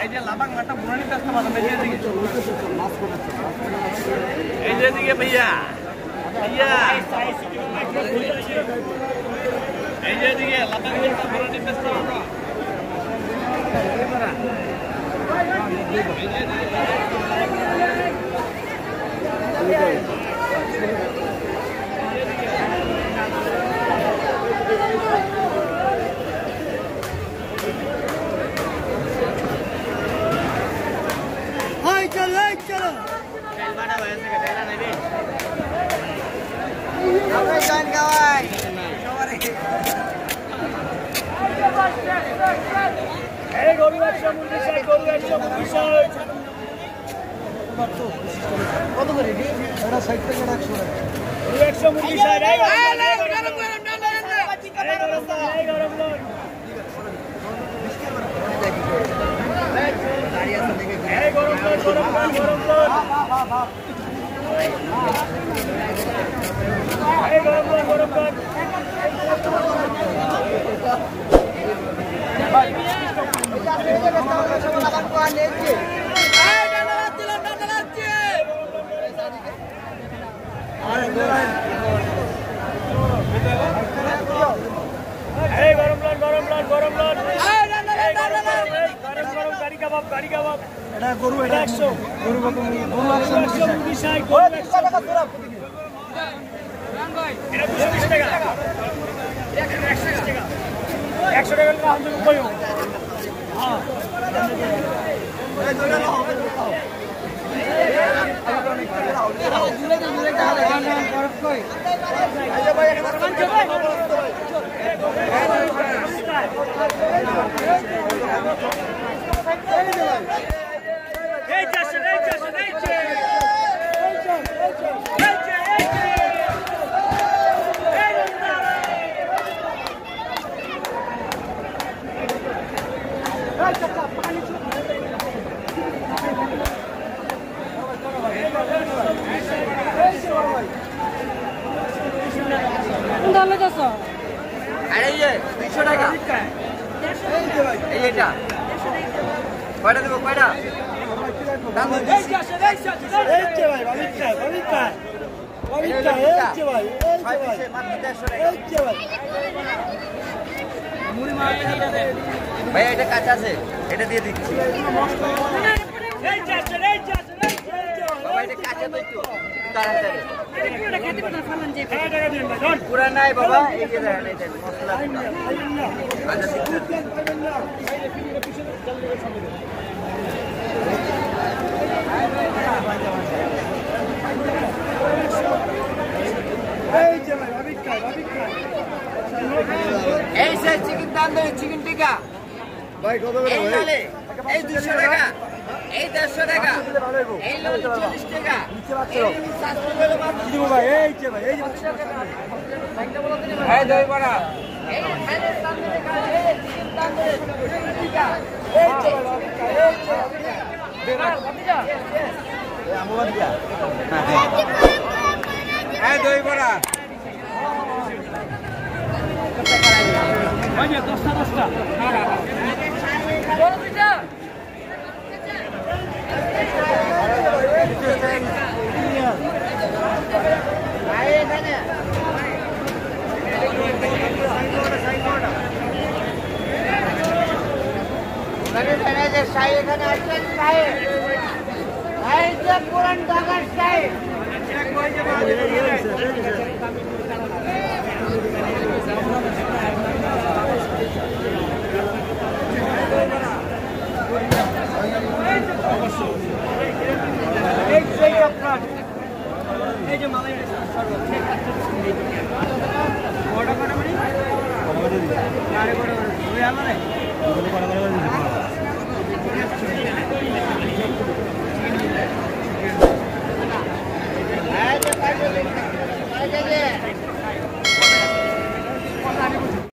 এই যে লাবাং মাটা বুড়ানি কাস্তা মাথা বেরিয়ে দিকে এই যে দিকে ভাইয়া ভাইয়া এই যে দিকে লাবাং মাটা বুড়ানি কাস্তা মাথা चलो কত করে এটা 60 টাকা 100 মুরগি সাইড এটা গরু এটা 100 গরু কত গরু 100 মুরগি সাই গরু 100 টাকা তোরা প্রতিদিন রান ভাই এটা 20 টাকা 100 টাকা 100 টাকা না আমরা কইও হ্যাঁ এই দোলে না হবে আরে এই যে 200 টাকা এই এটা কয়টা দেব কয়টা দাম এই যে আসে এই যে ভাই ভাবিকা এই যে ভাই মাত্র 150 টাকা এই যে ভাই মুড়ি মারতে এটা দে ভাই এটা কাঁচা আছে এটা দিয়ে দিচ্ছি এই যে আসে বাবা এটা কাঁচা তো একটু তাড়াতাড়ি এটা খেতে না ফলন যে টাকা দিন ভাই ধর পুরা নাই বাবা এই যে দেখেন এই মশলা আচ্ছা এই যে ভাই ভাবিকা এই সে চিকেন দাম দেবে চিকেন টিকা ভাই কত করে ভাই এই 200 টাকা এই 150 টাকা এই 40 টাকা এই 700 টাকা মাত্র দিব ভাই এই যে এই দই বড়া এই খাইলের দাম দেবে এই চিকেন দাম দেবে টিকা এই যে দেবা ভাবিজা এই আমবাদ দিয়া এই দই বড়া ভাই 10টা বড় দুইটা আয় এখানে যে সাই এখানে আসছেন সাই এই যে পুরান ঢাকার সাই এই যে মালাই বড় বড় মানে আরে বড় বড় ওই আলারে